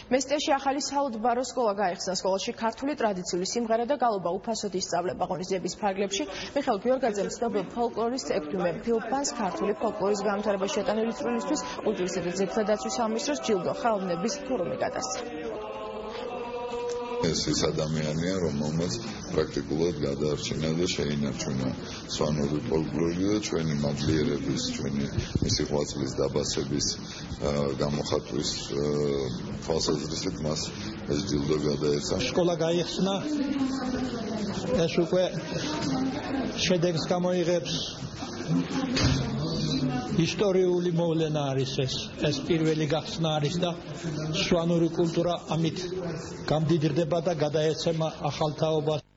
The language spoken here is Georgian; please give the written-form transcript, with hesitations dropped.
მესტიაში ახალი საუდბარო სკოლა გაიხსნა. სკოლაში ქართული ტრადიციული სიმღერა და გალობა უფასოდ ისწავლება. ღონისძიების ფარგლებში მიხეილ გიორგაძემ ცნობილ ფოლკლორის ექვთიმე ფილბანს ქართული ფოლკლორის განვითარებაში შეტანილი წვლილისთვის კულტურისა და ძეგლთა დაცვის სამინისტროს ჯილდო ხელოვნების ფორუმი გადასცა. ეს ის ადამიანია, რომელმაც პრაქტიკულად გადაარჩინა და შეინარჩუნა სვანური ფოლკლორი და ჩვენი მადლიერების, ჩვენი მისი ღვაწლის დაბასების გამოხატვის თვალსაზრისით მას ეს ჯილდო გადაეცა. სკოლა გაიხსნა, ეს უკვე შედეგს გამოიღებს. ისტორიული მოვლენა არის ეს პირველი გახსნა არის და სვანური კულტურა ამით გამდიდრდება და გადაეცემა ახალ თაობას.